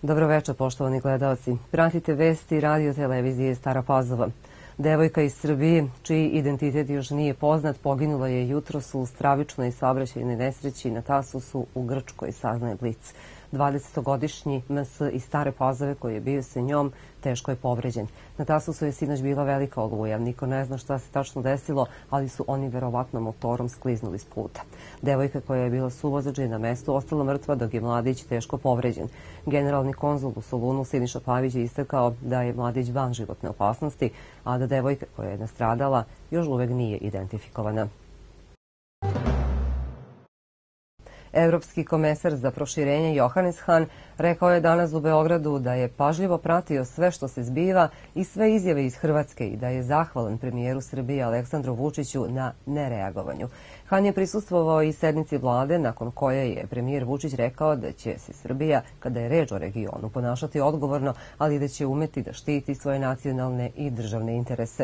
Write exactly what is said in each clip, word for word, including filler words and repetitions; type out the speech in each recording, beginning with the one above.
Dobroveče, poštovani gledalci. Pratite vesti radio televizije Stara Pazova. Devojka iz Srbije, čiji identitet još nije poznat, poginula je jutros u stravičnoj saobraćajnoj nesreći na Tasusu u Grčkoj, saznaje Blic. dvadesetogodišnji M S iz Stare Pazove, koji je bio sa njom, teško je povređen. Na Tasusu je sinoć bila velika oluja. Niko ne zna šta se tačno desilo, ali su oni verovatno motorom skliznuli s puta. Devojka koja je bila suvozač je na mestu ostala mrtva, dok je mladić teško povređen. Generalni konzul u Solunu Siniša Pavić je istakao da je mladić van životne opasnosti, a da devojka koja je nastradala još uvek nije identifikovana. Evropski komesar za proširenje Johannes Hahn rekao je danas u Beogradu da je pažljivo pratio sve što se zbiva i sve izjave iz Hrvatske i da je zahvalan premijeru Srbije Aleksandru Vučiću na nereagovanju. Hahn je prisustvovao i sednici vlade, nakon koje je premijer Vučić rekao da će se Srbija, kada je reč o regionu, ponašati odgovorno, ali da će umeti da štiti svoje nacionalne i državne interese.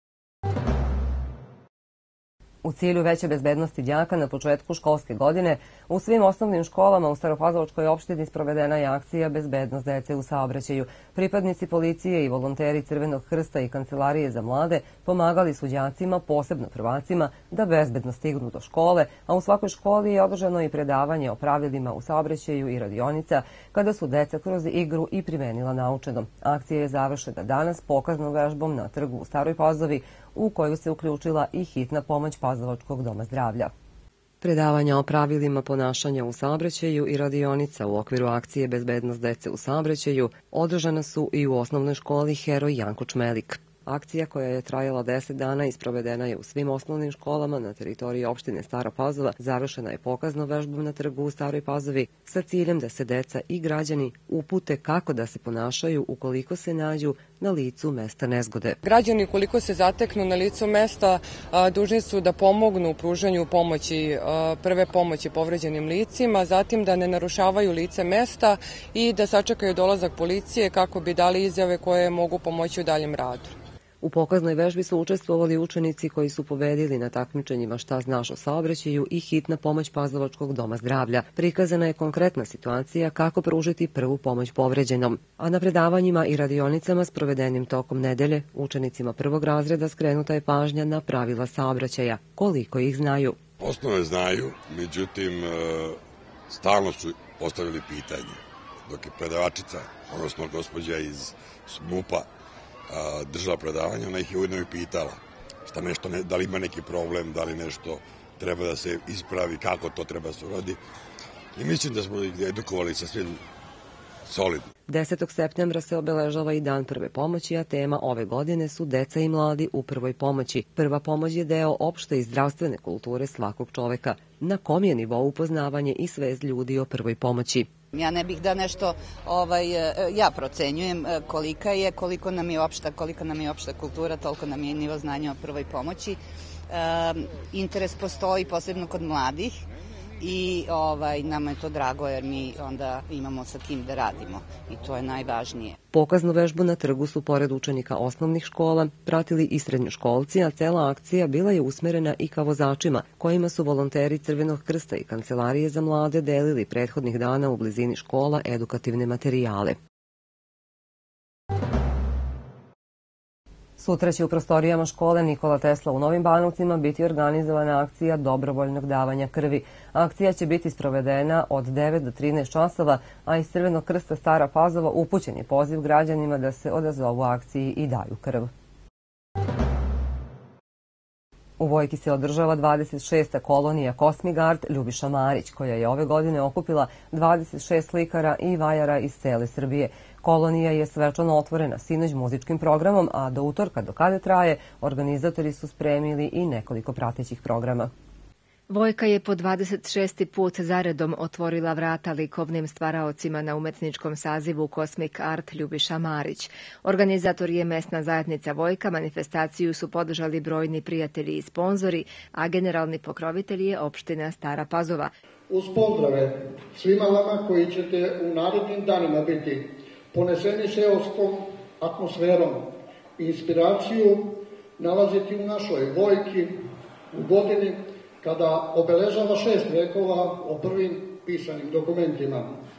U cilju veće bezbednosti đaka na početku školske godine u svim osnovnim školama u Staropazovačkoj opštini sprovedena je akcija Bezbednost dece u saobraćaju. Pripadnici policije i volonteri Crvenog krsta i Kancelarije za mlade pomagali su đacima, posebno prvacima, da bezbedno stignu do škole, a u svakoj školi je održano i predavanje o pravilima u saobraćaju i radionica, kada su deca kroz igru i primenila naučeno. Akcija je završena danas pokaznom vežbom na trgu u Staroj Pazovi, u koju se uključila i hitna pomoć Pazovačkog doma zdravlja. Predavanja o pravilima ponašanja u saobraćaju i radionica u okviru akcije Bezbednost dece u saobraćaju održana su i u osnovnoj školi Heroj Janko Čmelik. Akcija, koja je trajala deset dana i sprovedena je u svim osnovnim školama na teritoriji opštine Stara Pazova, završena je pokaznom vežbom na trgu u Staroj Pazovi sa ciljem da se deca i građani upute kako da se ponašaju ukoliko se nađu na licu mesta nezgode. Građani ukoliko se zateknu na licu mesta dužni su da pomognu u pružanju pomoći, prve pomoći povređenim licima, zatim da ne narušavaju lice mesta i da sačekaju dolazak policije kako bi dali izjave koje mogu pomoći u daljem radu. U pokaznoj vežbi su učestvovali učenici koji su pobedili na takmičenjima Šta znaš o saobraćaju i hitna pomoć Pazovačkog doma zdravlja. Prikazana je konkretna situacija kako pružiti prvu pomoć povređenom, a na predavanjima i radionicama sprovedenim tokom nedelje učenicima prvog razreda skrenuta je pažnja na pravila saobraćaja, koliko ih znaju. Osnove znaju, međutim stalno su postavili pitanje, dok je predavačica, odnosno gospođa iz SMUP-a, držala predavanje, ona ih je ujedno i pitala šta nešto, da li ima neki problem, da li nešto treba da se ispravi, kako to treba da se uradi. I mislim da smo ih edukovali sa svim solidno. desetog septembra se obeležava i Dan prve pomoći, a tema ove godine su deca i mladi u prvoj pomoći. Prva pomoć je deo opšte i zdravstvene kulture svakog čoveka. Na kom je nivou upoznavanje i svest ljudi o prvoj pomoći? Ja ne bih da nešto ovaj, ja procenjujem kolika je, koliko nam je opšta, koliko nam je opšta kultura, toliko nam je nivo znanja o prvoj pomoći. E, interes postoji posebno kod mladih i ovaj, nama je to drago jer mi onda imamo sa kim da radimo i to je najvažnije. Pokaznu vežbu na trgu su pored učenika osnovnih škola pratili i srednjoškolci, a cela akcija bila je usmerena i ka vozačima, kojima su volonteri Crvenog krsta i Kancelarije za mlade delili prethodnih dana u blizini škola edukativne materijale. Sutra će u prostorijama škole Nikola Tesla u Novim Banovcima biti organizovana akcija dobrovoljnog davanja krvi. Akcija će biti sprovedena od devet do trinaest časova, a iz Crvenog krsta Stara Pazova upućen je poziv građanima da se odazovu akciji i daju krv. U Vojki se održava dvadeset šesta kolonija Kosmigard Ljubiša Marić, koja je ove godine okupila dvadeset šest slikara i vajara iz cele Srbije. Kolonija je svečano otvorena sinoć muzičkim programom, a do utorka, do kada traje, organizatori su spremili i nekoliko pratećih programa. Vojka je po dvadeset šesti put zaredom otvorila vrata likovnim stvaraocima na umetničkom sazivu Cosmic Art Ljubiša Marić. Organizator je mesna zajednica Vojka, manifestaciju su podržali brojni prijatelji i sponzori, a generalni pokrovitelj je opština Stara Pazova. Uz pozdrave svima vama koji ćete u narednim danima biti poneseni seoskom atmosferom i inspiraciju nalaziti u našoj Vojki u godini kada obeležava šest vekova o prvim pisanim dokumentima.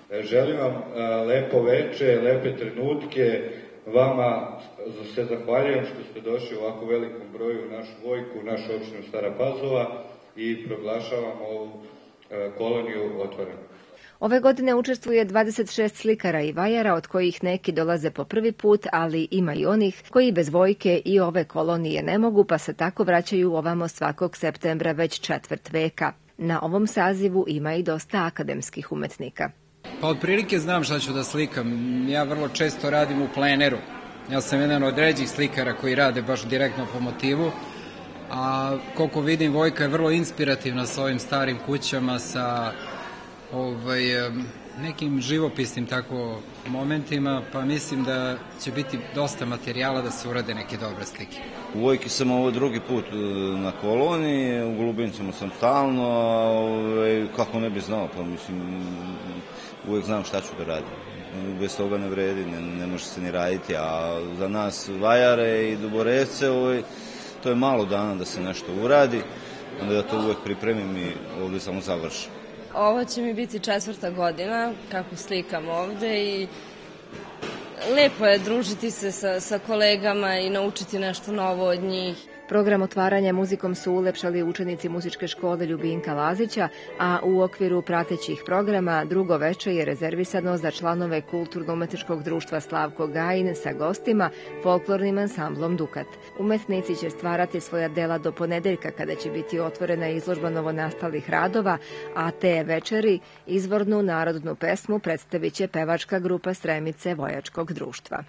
Želim vam lepo veče, lepe trenutke. Vama se zahvaljujem što ste došli u ovako velikom broju u našu Vojku, u našu opštinu Stara Pazova i proglašavam ovu koloniju otvorenu. Ove godine učestvuje dvadeset šest slikara i vajara, od kojih neki dolaze po prvi put, ali ima i onih koji bez Vojke i ove kolonije ne mogu, pa se tako vraćaju ovamo svakog septembra već četvrt veka. Na ovom sazivu ima i dosta akademskih umetnika. Pa otprilike znam šta ću da slikam. Ja vrlo često radim u pleneru. Ja sam jedan od ređih slikara koji rade baš direktno po motivu. A koliko vidim, Vojka je vrlo inspirativna sa ovim starim kućama, sa ovaj, nekim živopisnim tako momentima, pa mislim da će biti dosta materijala da se urade neke dobre slike. U Vojki sam ovo drugi put na koloniji, u Golubincima sam stalno, ovaj, kako ne bi znao, pa mislim, uvijek znam šta ću da radim. Bez toga ne vredi, ne, ne može se ni raditi, a za nas vajare i duboresce, ovaj, to je malo dana da se nešto uradi, onda ja to uvijek pripremim i ovdje samo završim. Ovo će mi biti četvrta godina kako slikam ovde i lepo je družiti se sa, sa kolegama i naučiti nešto novo od njih. Program otvaranja muzikom su ulepšali učenici muzičke škole Ljubinka Lazića, a u okviru pratećih programa drugo veče je rezervisano za članove Kulturno-umetničkog društva Slavko Gajin sa gostima, folklornim ansamblom Dukat. Umetnici će stvarati svoja dela do ponedeljka kada će biti otvorena izložba novonastalih radova, a te večeri izvornu narodnu pesmu predstavit će pevačka grupa Stremice Vojačkog društva.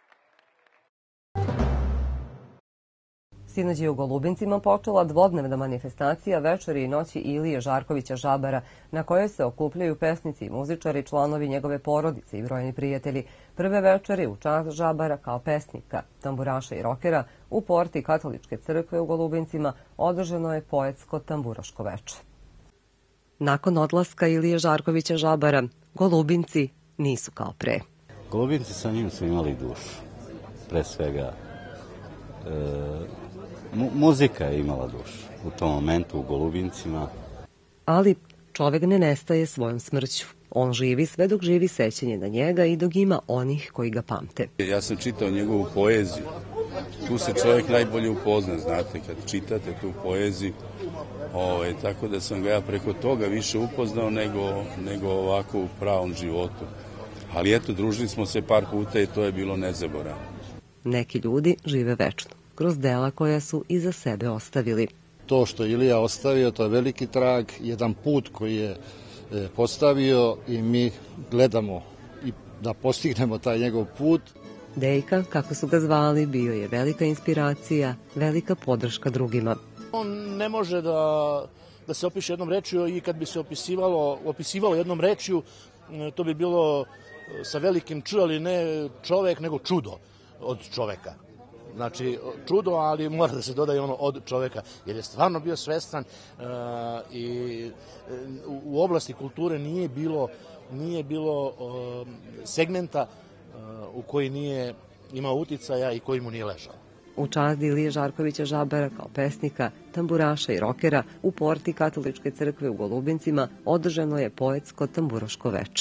Sinoć je u Golubincima počela dvodnevna manifestacija Večeri i noći Ilije Žarkovića Žabara, na kojoj se okupljaju pesnici i muzičari, članovi njegove porodice i brojni prijatelji. Prve večeri u čast Žabara kao pesnika, tamburaša i rokera u porti Katoličke crkve u Golubincima održano je poetsko tamburaško veče. Nakon odlaska Ilije Žarkovića Žabara, Golubinci nisu kao pre. Golubinci sa njim su imali dušu, pre svega. E... Muzika je imala dušu u tom momentu u Golubincima. Ali čovek ne nestaje svojom smrću. On živi sve dok živi sećanje na njega i dok ima onih koji ga pamte. Ja sam čitao njegovu poeziju. Tu se čovjek najbolje upozna, znate, kad čitate tu poeziju. Ove, tako da sam ga ja preko toga više upoznao nego, nego ovako u pravom životu. Ali eto, družili smo se par puta i to je bilo nezaboravno. Neki ljudi žive večno, kroz dela koja su iza sebe ostavili. To što Ilija ostavio, to je veliki trag, jedan put koji je postavio i mi gledamo i da postignemo taj njegov put. Dejka, kako su ga zvali, bio je velika inspiracija, velika podrška drugima. On ne može da, da se opiše jednom rečju i kad bi se opisivalo, opisivalo jednom rečju, to bi bilo sa velikim č, ali ne čovek, nego čudo od čoveka. Znači, čudo, ali mora da se dodaje ono od čoveka, jer je stvarno bio svestan uh, i uh, u oblasti kulture nije bilo, nije bilo uh, segmenta uh, u koji nije imao uticaja i koji mu nije ležao. U čast Ilije Žarkovića Žabara kao pesnika, tamburaša i rokera u porti Katoličke crkve u Golubincima održano je poetsko tamburaško veče.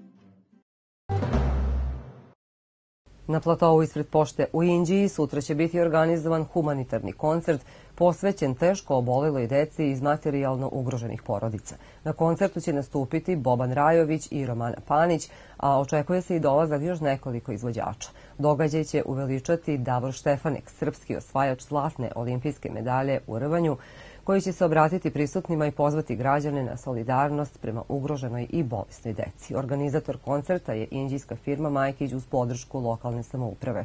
Na platovu ispred pošte u Inđiji sutra će biti organizovan humanitarni koncert posvećen teško oboleloj deci iz materijalno ugroženih porodica. Na koncertu će nastupiti Boban Rajović i Romana Panić, a očekuje se i dolazak još nekoliko izvođača. Događaj će uveličati Davor Štefanek, srpski osvajač zlatne olimpijske medalje u rvanju, koji će se obratiti prisutnima i pozvati građane na solidarnost prema ugroženoj i bolesnoj deci. Organizator koncerta je inđijska firma Majkić uz podršku lokalne samouprave.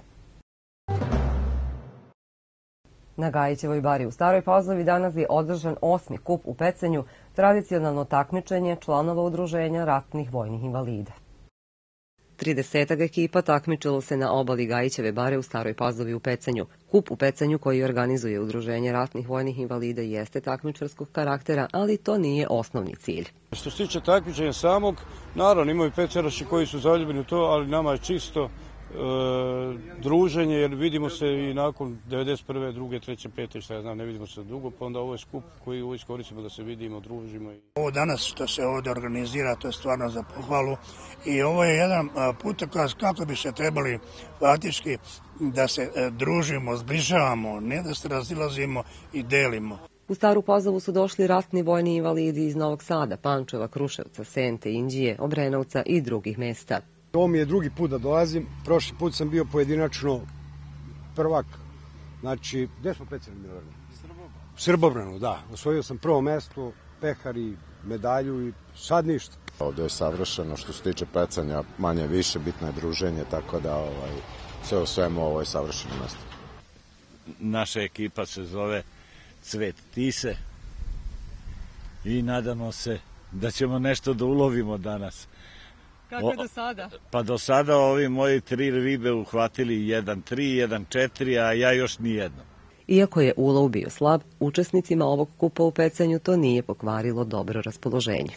Na Gajićevoj bari u Staroj Pazovi danas je održan osmi kup u pecanju, tradicionalno takmičenje članova udruženja ratnih vojnih invalida. Tridesetak ekipa takmičilo se na obali Gajićeve bare u Staroj Pazovi u pecanju. Kup u pecanju koji organizuje Udruženje ratnih vojnih invalida jeste takmičarskog karaktera, ali to nije osnovni cilj. Što se tiče takmičenja samog, naravno imaju pecaraši koji su zaljubljeni u to, ali nama je čisto druženje, jer vidimo se i nakon devedeset prve, druge, treće, pete, šta ja znam, ne vidimo se dugo, pa onda ovo je skup koji uvijek koristimo da se vidimo, družimo. Ovo danas što se ovdje organizira, to je stvarno za pohvalu i ovo je jedan putokaz kako bi se trebali faktički da se družimo, zbližavamo, ne da se razilazimo i delimo. U Staru Pazovu su došli ratni vojni invalidi iz Novog Sada, Pančeva, Kruševca, Sente, Inđije, Obrenovca i drugih mesta. Ovo mi je drugi put da dolazim, prošli put sam bio pojedinačno prvak, znači, gde smo pecali Milorad? Srbobranu, da. Osvojio sam prvo mesto, pehar i medalju i sad ništa. Ovde je savršeno što se tiče pecanja, manje više, bitno je druženje, tako da ovaj, sve u svemu ovo je savršeno mesto. Naša ekipa se zove Cvet Tise i nadamo se da ćemo nešto da ulovimo danas. Kako je do sada? Pa do sada ovi moji tri ribe uhvatili jedan tri, jedan četiri, a ja još nijedno. Iako je ulov bio slab, učesnicima ovog kupa u pecanju to nije pokvarilo dobro raspoloženje.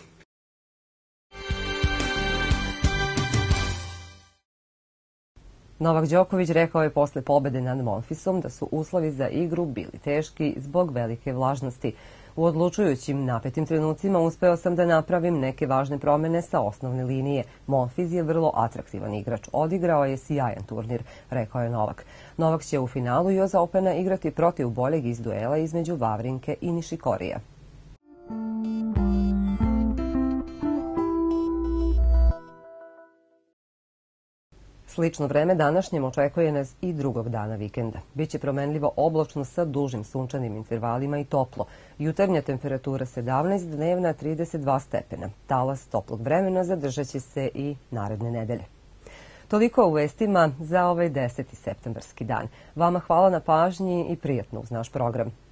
Novak Đoković rekao je posle pobede nad Monfisom da su uslovi za igru bili teški zbog velike vlažnosti. U odlučujućim napetim trenucima uspeo sam da napravim neke važne promene sa osnovne linije. Monfis je vrlo atraktivan igrač. Odigrao je sjajan turnir, rekao je Novak. Novak će u finalu U S Opena igrati protiv boljeg iz duela između Vavrinke i Nišikorija. Slično vreme današnjem očekuje nas i drugog dana vikenda. Biće promenljivo oblačno sa dužim sunčanim intervalima i toplo. Jutarnja temperatura sedamnaest, dnevna trideset dva stepena. Talas toplog vremena zadržat će se i naredne nedelje. Toliko u vestima za ovaj deseti septembarski dan. Vama hvala na pažnji i prijatno uz naš program.